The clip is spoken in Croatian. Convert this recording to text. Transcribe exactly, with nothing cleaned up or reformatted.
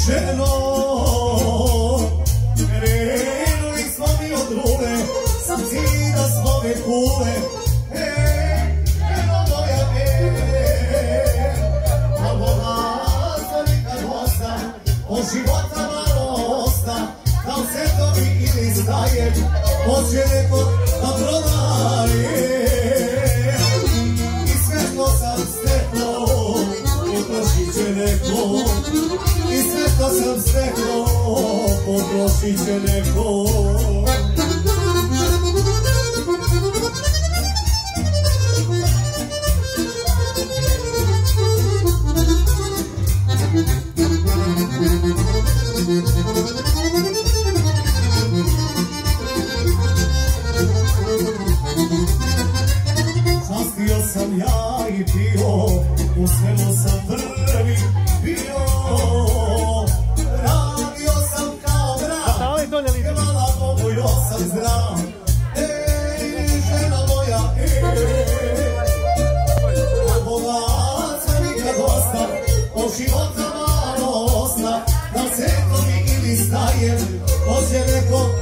ženo, krenuli smo mi od rule, sam zida svoje kule. E, ženo moja, e, a bogatstvo nikad osta, od života malo osta, kao se to mi ili staje, hoće neko da prodaje. I sve što sam steklo, potrošit će neko. I sve što sam steklo, potrošit će neko. Častio sam ja i pio, u svemu sam prvi bio. Radio sam kao mrak, hvala Bogu još sam zdrav. Ej, žena moja, ej, a bogatstva nikad osta, od života malo osta, da se to mi ili stajem, hoće neko